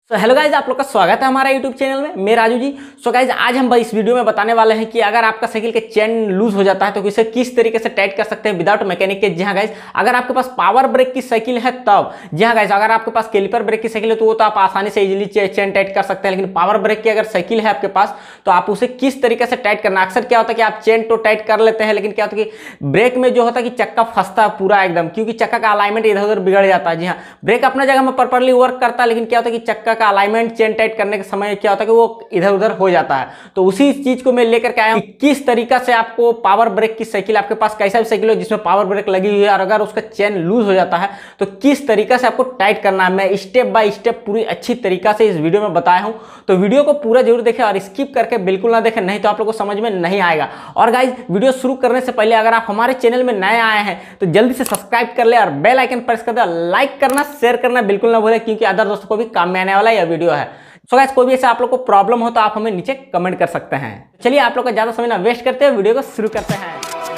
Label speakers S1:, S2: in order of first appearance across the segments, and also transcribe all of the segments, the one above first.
S1: तो hello guys, आप लोग का स्वागत है हमारा यूट्यूब चैनल में। मैं राजू जी। सो गाइज, आज हम इस वीडियो में बताने वाले हैं कि अगर आपका साइकिल के चेन लूज हो जाता है तो इसे किस तरीके से टाइट कर सकते हैं विदाउट मैकेनिक के। जी हाँ गाइज, अगर आपके पास पावर ब्रेक की साइकिल है तब। जी हाँ गाइज, अगर आपके पास कैलिपर ब्रेक की साइकिल है तो वो तो आप आसानी से इजीली चेन टाइट कर सकते हैं, लेकिन पावर ब्रेक की अगर साइकिल है आपके पास तो आप उसे किस तरीके से टाइट करना। अक्सर क्या होता है कि आप चेन तो टाइट कर लेते हैं, लेकिन क्या होता है कि ब्रेक में जो होता है कि चक्का फंसता है पूरा एकदम, क्योंकि चक्का का अलाइनमेंट इधर उधर बिगड़ जाता है। जी हाँ, ब्रेक अपना जगह में प्रॉपर्ली वर्क करता है, लेकिन क्या होता है कि चक्का का अलाइनमेंट चेन टाइट करने के समय क्या होता है कि वो इधर उधर हो जाता है। तो उसी चीज को मैं लेकर के आया हूं कि किस तरीका से आपको पावर ब्रेक की साइकिल, आपके पास कैसा भी साइकिल हो जिसमें पावर ब्रेक लगी हुई है और अगर उसका चेन लूज हो जाता है तो किस तरीका से आपको टाइट करना है, मैं स्टेप बाय स्टेप पूरी अच्छी तरीका से इस वीडियो में बताया हूं। तो वीडियो को पूरा जरूर देखें और स्किप करके बिल्कुल ना देखें, नहीं तो आप लोगों को समझ में नहीं आएगा। और गाइज, वीडियो शुरू करने से पहले अगर आप हमारे चैनल में नए आए हैं तो जल्दी से सब्सक्राइब कर ले और बेल आइकन प्रेस कर दे। लाइक करना, शेयर करना बिल्कुल ना भूलें, क्योंकि अदर दोस्तों को भी काम में आने वाला यह वीडियो है। सो गाइस, कोई भी ऐसा आप लोग को प्रॉब्लम हो तो आप हमें नीचे कमेंट कर सकते हैं। चलिए आप लोग का ज्यादा समय ना वेस्ट करते हुए वीडियो को शुरू करते हैं।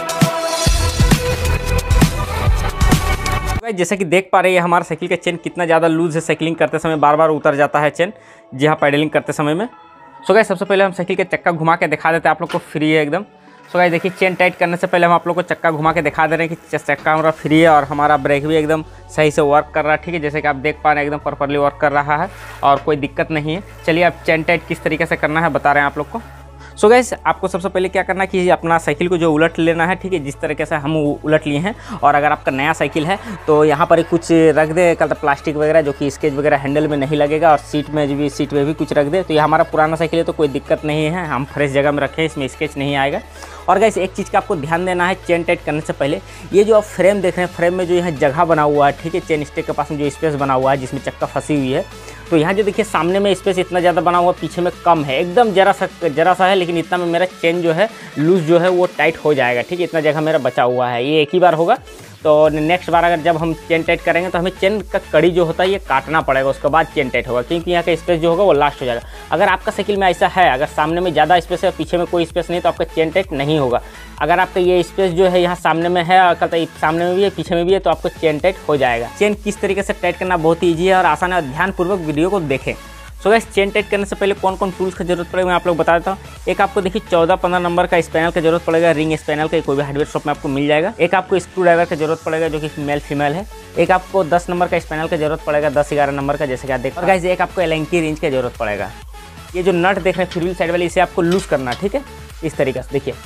S1: जैसे कि देख पा रहे हैं हमारा साइकिल का चेन कितना ज़्यादा लूज है। साइकिलिंग करते समय बार बार उतर जाता है चेन। जी हाँ, पैडलिंग करते समय में। सो गाइस, सबसे पहले हम साइकिल के चक्का घुमा के दिखा देते हैं आप लोग को। फ्री है एकदम। सो गाइस देखिए, चेन टाइट करने से पहले हम आप लोग को चक्का घुमा के दिखा दे रहे हैं कि चक्का हमारा फ्री है और हमारा ब्रेक भी एकदम सही से वर्क कर रहा है। ठीक है, जैसे कि आप देख पा रहे हैं एकदम प्रॉपर्ली वर्क कर रहा है और कोई दिक्कत नहीं है। चलिए अब चेन टाइट किस तरीके से करना है बता रहे हैं आप लोग को। सो गाइस, आपको सबसे पहले क्या करना है कि अपना साइकिल को जो उलट लेना है। ठीक है, जिस तरीके से हम उलट लिए हैं। और अगर आपका नया साइकिल है तो यहाँ पर कुछ रख दे, कल प्लास्टिक वगैरह जो कि स्केच वगैरह हैंडल में नहीं लगेगा, और सीट में भी कुछ रख दे। तो ये हमारा पुराना साइकिल है तो कोई दिक्कत नहीं है, हम फ्रेश जगह में रखें, इसमें स्केच नहीं आएगा। और गाइस, एक चीज़ का आपको ध्यान देना है चेन टाइट करने से पहले, ये जो आप फ्रेम देख रहे हैं, फ्रेम में जो यहाँ जगह बना हुआ है, ठीक है, चेन स्टेक के पास में जो स्पेस बना हुआ है जिसमें चक्का फंसी हुई है, तो यहाँ जो देखिए सामने में स्पेस इतना ज़्यादा बना हुआ, पीछे में कम है, एकदम जरा सा है, लेकिन इतना में मेरा चेन जो है लूज जो है वो टाइट हो जाएगा। ठीक है, इतना जगह मेरा बचा हुआ है, ये एक ही बार होगा। तो नेक्स्ट बार अगर जब हम चेन टाइट करेंगे तो हमें चेन का कड़ी जो होता है ये काटना पड़ेगा, उसके बाद चेन टाइट होगा, क्योंकि यहाँ का स्पेस जो होगा वो लास्ट हो जाएगा। अगर आपका साइकिल में ऐसा है, अगर सामने में ज़्यादा स्पेस है पीछे में कोई स्पेस नहीं, तो आपका चेन टाइट नहीं होगा। अगर आपका ये स्पेस जो है यहाँ सामने में है, सामने में भी है पीछे में भी है, तो आपको चेन टाइट हो जाएगा। चेन किस तरीके से टाइट करना बहुत ही ईजी है और आसान है, और ध्यानपूर्वक वीडियो को देखें। सो गाइस, चेन टाइट करने से पहले कौन कौन टूल्स की जरूरत पड़ेगा मैं आप लोग बता देता हूँ। एक आपको देखिए 14-15 नंबर का स्पैनल की जरूरत पड़ेगा, रिंग स्पैनल का, कोई भी हार्डवेयर शॉप में आपको मिल जाएगा। एक आपको स्क्रू ड्राइवर की जरूरत पड़ेगा जो कि मेल फीमेल है। एक आपको 10 नंबर का स्पैनल की जरूरत पड़ेगा, 10-11 नंबर का, जैसे कि आप देखो। और गाइस, एक आपको एलेंकी रेंज की जरूरत पड़ेगा। ये जो नट देख रहे हैं फ्यूल साइड वाली, इसे आपको लूज करना। ठीक है, इस तरीके से देखिए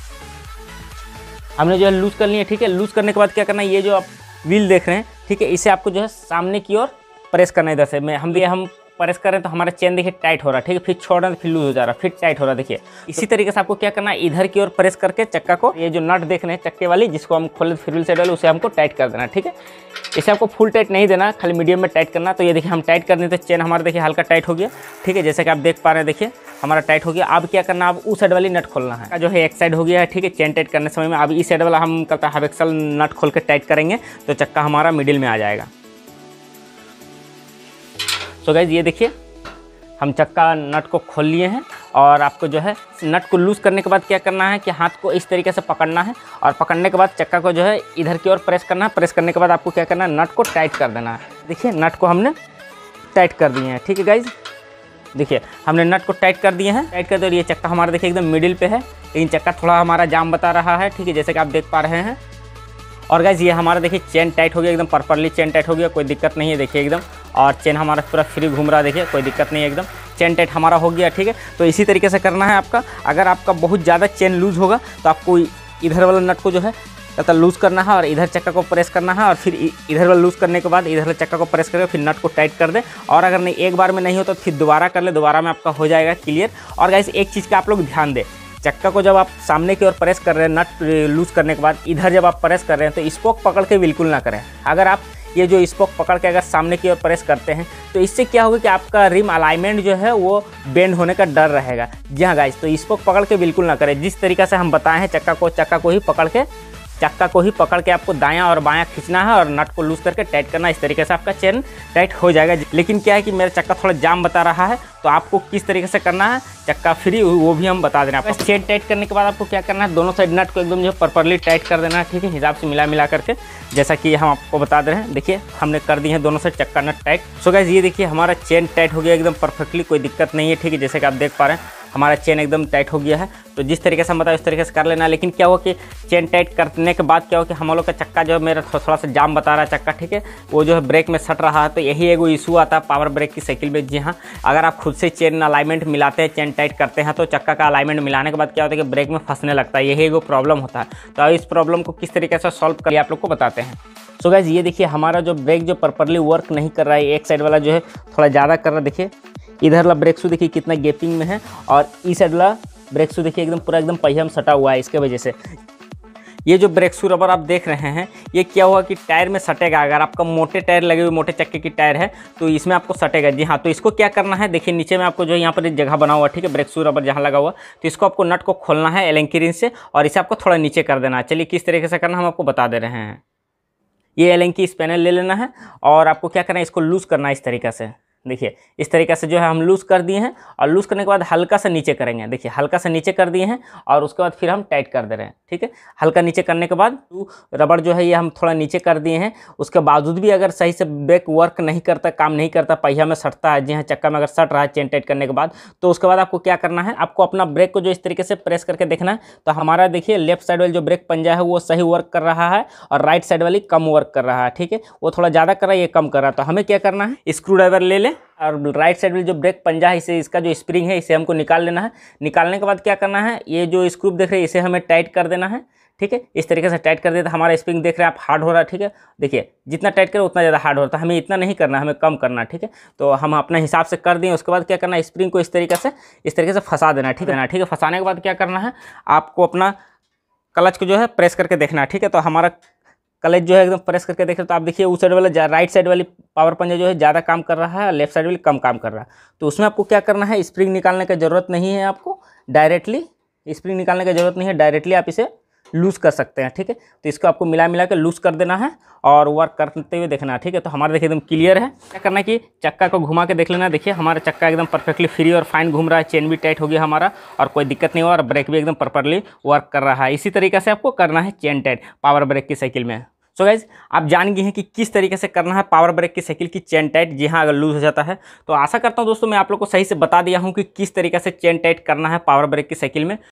S1: हमने जो है लूज कर लिया। ठीक है, लूज करने के बाद क्या करना है, ये जो आप व्हील देख रहे हैं, ठीक है, इसे आपको जो है सामने की ओर प्रेस करना है। इधर से हम प्रेस करें तो हमारा चेन देखिए टाइट हो रहा है। ठीक है, फिर छोड़ रहे फिर लूज हो जा रहा है, फिर टाइट हो रहा है। देखिए इसी तरीके से आपको क्या करना है, इधर की ओर प्रेस करके चक्का को, ये जो नट देख रहे हैं चक्के वाली जिसको हम खोले फ्यूल साइड वाले, उसे हमको टाइट कर देना। ठीक है, इसे आपको फुल टाइट नहीं देना, खाली मीडियम में टाइट करना। तो ये देखिए हम टाइट कर देते, चेन हमारा देखिए हल्का टाइट हो गया। ठीक है, जैसे कि आप देख पा रहे हैं, देखिए हमारा टाइट हो गया। अब क्या करना, अब उस साइड वाली नट खोलना है, जो है एक साइड हो गया है। ठीक है, चेन टाइट करने समय में अब इस साइड वाला हम करता है हाफ एक्सल नट खोल के टाइट करेंगे तो चक्का हमारा मिडिल में आ जाएगा। सो गाइस, ये देखिए हम चक्का नट को खोल लिए हैं। और आपको जो है नट को लूज़ करने के बाद क्या करना है कि हाथ को इस तरीके से पकड़ना है, और पकड़ने के बाद चक्का को जो है इधर की ओर प्रेस करना है। प्रेस करने के बाद आपको क्या करना है, नट को टाइट कर देना है। देखिए नट को हमने टाइट कर दिए हैं। ठीक है गाइज, देखिए हमने नट को टाइट कर दिए हैं, टाइट कर दिए। और ये चक्का हमारा देखिए एकदम मिडिल पे है, लेकिन चक्का थोड़ा हमारा जाम बता रहा है। ठीक है, जैसे कि आप देख पा रहे हैं। और गाइज, ये हमारा देखिए चेन टाइट हो गया, एकदम प्रॉपर्ली चेन टाइट हो गया, कोई दिक्कत नहीं है। देखिए एकदम, और चेन हमारा पूरा फ्री घूम रहा है, देखिए कोई दिक्कत नहीं है, एकदम चेन टाइट हमारा हो गया। ठीक है, तो इसी तरीके से करना है आपका। अगर आपका बहुत ज़्यादा चेन लूज होगा तो आपको इधर वाला नट को जो है लूज़ करना है और इधर चक्का को प्रेस करना है, और फिर इधर वाला लूज़ करने के बाद इधर वाला चक्का को प्रेस करके फिर नट को टाइट कर दे। और अगर नहीं एक बार में नहीं हो तो फिर दोबारा कर ले, दोबारा में आपका हो जाएगा क्लियर। और गाइस, एक चीज़ का आप लोग ध्यान दें, चक्का को जब आप सामने की ओर प्रेस कर रहे हैं, नट लूज़ करने के बाद इधर जब आप प्रेस कर रहे हैं तो स्पोक पकड़ के बिल्कुल ना करें। अगर आप ये जो स्पोक पकड़ के अगर सामने की ओर प्रेस करते हैं तो इससे क्या होगा कि आपका रिम अलाइनमेंट जो है वो बेंड होने का डर रहेगा। जी हाँ गाइस, तो स्पोक पकड़ के बिल्कुल ना करें। जिस तरीके से हम बताए हैं चक्का को ही पकड़ के चक्का को ही पकड़ के आपको दायां और बायां खींचना है और नट को लूज करके टाइट करना। इस तरीके से आपका चेन टाइट हो जाएगा। लेकिन क्या है कि मेरा चक्का थोड़ा जाम बता रहा है, तो आपको किस तरीके से करना है चक्का फ्री वो भी हम बता देना। आपको चेन टाइट करने के बाद आपको क्या करना है, दोनों साइड नट को एकदम जो प्रॉपर्ली टाइट कर देना है, ठीक है, हिसाब से मिला करके, जैसा कि हम आपको बता दे रहे हैं। देखिए हमने कर दी है दोनों साइड चक्का नट टाइट। सो गाइस ये देखिए हमारा चेन टाइट हो गया एकदम परफेक्टली, कोई दिक्कत नहीं है, ठीक है। जैसे कि आप देख पा रहे हैं हमारा चेन एकदम टाइट हो गया है। तो जिस तरीके से हम बताया उस तरीके से कर लेना। लेकिन क्या हुआ कि चेन टाइट करने के बाद क्या हो कि हम लोग का चक्का जो है मेरा थोड़ा सा जाम बता रहा है चक्का, ठीक है, वो जो है ब्रेक में सट रहा है। तो यही एगो इशू आता है पावर ब्रेक की साइकिल में। जी हाँ, अगर आप खुद से चेन अलाइनमेंट मिलाते हैं, चेन टाइट करते हैं, तो चक्का का अलाइनमेंट मिलाने के बाद क्या होता है कि ब्रेक में फंसने लगता है। यही एगो प्रॉब्लम होता है। तो इस प्रॉब्लम को किस तरीके से सॉल्व करिए आप लोग को बताते हैं। सो गाइस ये देखिए हमारा जो ब्रेक जो प्रॉपर्ली वर्क नहीं कर रहा है, एक साइड वाला जो है थोड़ा ज़्यादा कर रहा है। देखिए इधर वाला ब्रेक शू देखिए कितना गैपिंग में है, और इस साइड वाला ब्रेक शू देखिए एकदम पूरा एकदम पहिया में सटा हुआ है। इसके वजह से ये जो ब्रेक शू रबर आप देख रहे हैं, ये क्या हुआ कि टायर में सटेगा। अगर आपका मोटे टायर लगे हुए मोटे चक्के की टायर है तो इसमें आपको सटेगा। जी हाँ, तो इसको क्या करना है, देखिए नीचे में आपको जो यहाँ पर एक जगह बना हुआ, ठीक है, ब्रेक शू रबर जहाँ लगा हुआ, तो इसको आपको नट को खोलना है एलेंकी रिंच से, और इसे आपको थोड़ा नीचे कर देना है। चलिए किस तरीके से करना हम आपको बता दे रहे हैं। ये एलेंकी स्पैनर ले लेना है और आपको क्या करना है, इसको लूज़ करना है इस तरीके से। देखिए इस तरीके से जो है हम लूज़ कर दिए हैं, और लूज़ करने के बाद हल्का सा नीचे करेंगे। देखिए हल्का सा नीचे कर दिए हैं और उसके बाद फिर हम टाइट कर दे रहे हैं, ठीक है। हल्का नीचे करने के बाद रबड़ जो है ये हम थोड़ा नीचे कर दिए हैं। उसके बावजूद भी अगर सही से ब्रेक वर्क नहीं करता, काम नहीं करता, पहिया में सटता है, जी हाँ, चक्का में अगर सट रहा है चेन टाइट करने के बाद, तो उसके बाद आपको क्या करना है, आपको अपना ब्रेक को जो इस तरीके से प्रेस करके देखना है। तो हमारा देखिए लेफ्ट साइड वाली जो ब्रेक पंजा है वो सही वर्क कर रहा है, और राइट साइड वाली कम वर्क कर रहा है, ठीक है। वो थोड़ा ज़्यादा कर रहा है, ये कम कर रहा है। तो हमें क्या करना है, स्क्रू ड्राइवर ले लें और राइट साइड में जो ब्रेक पंजा है इसे, इसका जो स्प्रिंग है इसे हमको निकाल लेना है। निकालने के बाद क्या करना है, ये जो स्क्रू देख रहे हैं इसे हमें टाइट कर देना है, ठीक है। इस तरीके से टाइट कर दिया तो हमारा स्प्रिंग देख रहे हैं आप हार्ड हो रहा है, ठीक है। देखिए जितना टाइट करें उतना ज़्यादा हार्ड हो रहा है, हमें इतना नहीं करना, हमें कम करना, ठीक है। तो हम अपने हिसाब से कर दिए। उसके बाद क्या करना है, स्प्रिंग को इस तरीके से फंसा देना, ठीक है ना, ठीक है। फंसाने के बाद क्या करना है, आपको अपना क्लच को जो है प्रेस करके देखना है, ठीक है। तो हमारा क्लच जो है एकदम प्रेस करके देख रहे तो आप देखिए उस साइड वाला राइट साइड वाली पावर पंजा जो है ज़्यादा काम कर रहा है, लेफ्ट साइड वाली कम काम कर रहा है। तो उसमें आपको क्या करना है, स्प्रिंग निकालने की ज़रूरत नहीं है, आपको डायरेक्टली स्प्रिंग निकालने की ज़रूरत नहीं है, डायरेक्टली आप इसे लूज़ कर सकते हैं, ठीक है। तो इसको आपको मिला के लूज़ कर देना है और वर्क करते हुए देखना है, ठीक है। तो हमारा देखिए एकदम क्लियर है। क्या करना है कि चक्का को घुमा के देख लेना। देखिए हमारा चक्का एकदम परफेक्टली फ्री और फाइन घूम रहा है, चेन भी टाइट हो गया हमारा और कोई दिक्कत नहीं हुआ, और ब्रेक भी एकदम प्रॉपर्ली वर्क कर रहा है। इसी तरीके से आपको करना है चेन टाइट पावर ब्रेक की साइकिल में। सो गाइज आप जान गए हैं कि किस तरीके से करना है पावर ब्रेक की साइकिल की चेन टाइट। जी हाँ, अगर लूज हो जाता है तो आशा करता हूँ दोस्तों मैं आप लोग को सही से बता दिया हूँ कि किस तरीके से चेन टाइट करना है पावर ब्रेक की साइकिल में।